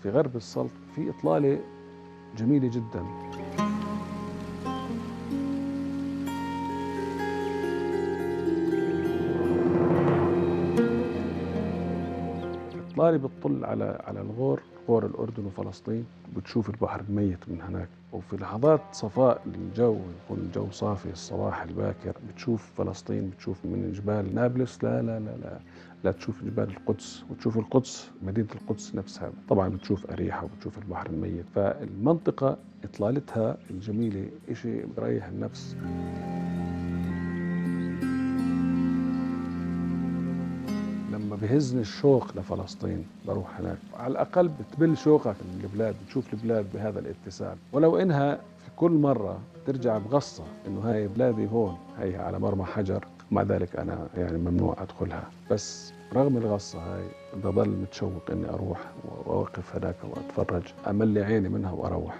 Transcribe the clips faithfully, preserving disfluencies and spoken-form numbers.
في غرب السلط في إطلالة جميلة جدا. إطلالة بتطل على على الغور، غور الأردن وفلسطين، بتشوف البحر الميت من هناك. وفي لحظات صفاء الجو، يكون الجو صافي الصباح الباكر، بتشوف فلسطين، بتشوف من جبال نابلس لا لا لا لا لا تشوف جبال القدس، وتشوف القدس مدينة القدس نفسها. طبعا بتشوف أريحة وبتشوف البحر الميت. فالمنطقة إطلالتها الجميلة إشي بريح النفس. لما بهزني الشوق لفلسطين بروح هناك، على الأقل بتبل شوقك من البلاد، بتشوف البلاد بهذا الاتساع، ولو إنها في كل مرة ترجع بغصة إنه هاي بلادي هون، هي على مرمى حجر، ومع ذلك أنا يعني ممنوع أدخلها. بس رغم الغصة هاي بضل متشوق إني أروح وأوقف هناك وأتفرج، أملي عيني منها وأروح.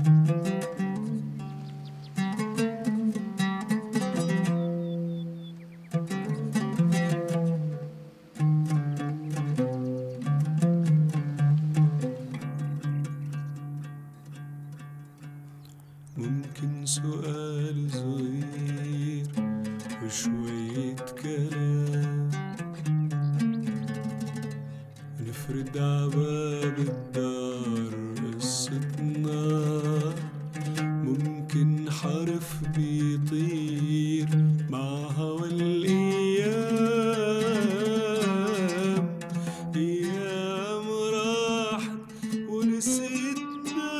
ممكن سؤال صغير وشوية كلام، نفرد عباب الدار قصتنا. ممكن حرف بيطير مع هوا الأيام، أيام راحت ونسيتنا.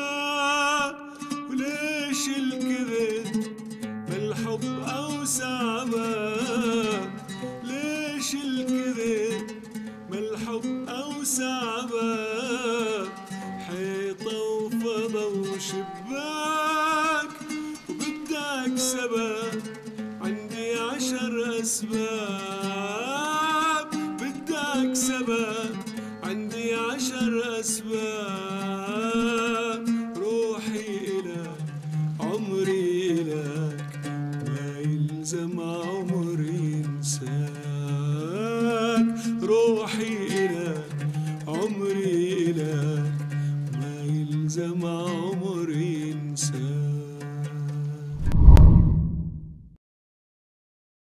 وليش الكذب بالحب أوسع باب؟ ليش الكذب بالحب أوسع باب؟ حيطة وفضا وشباك وبدك سبب، عندي عشر أسباب. بدك سبب، عندي عشر أسباب. روحي إلك، عمري إلك، ما يلزم